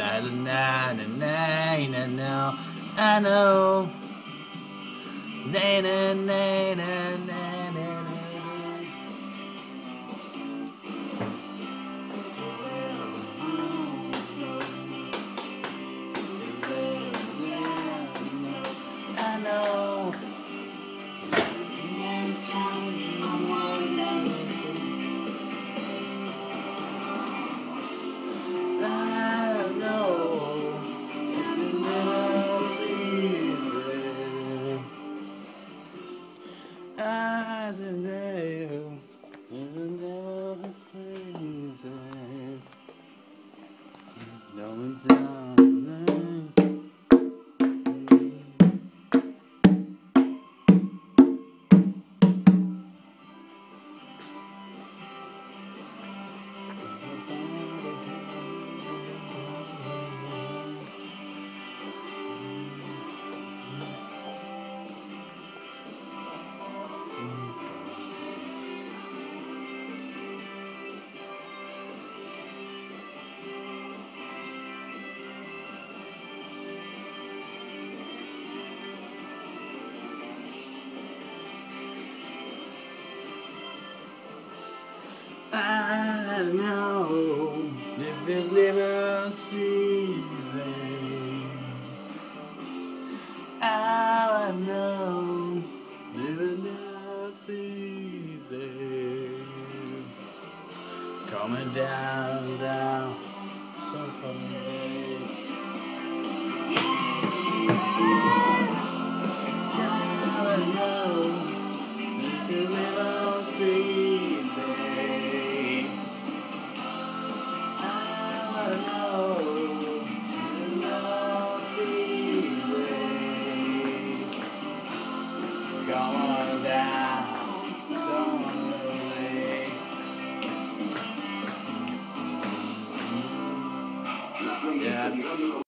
La la na na na na na. I know. Na na na na na na. I know. I know if it's living season. I know living season. Coming down, down, so funny. I know if it's living season. Going down, slowly. Yeah.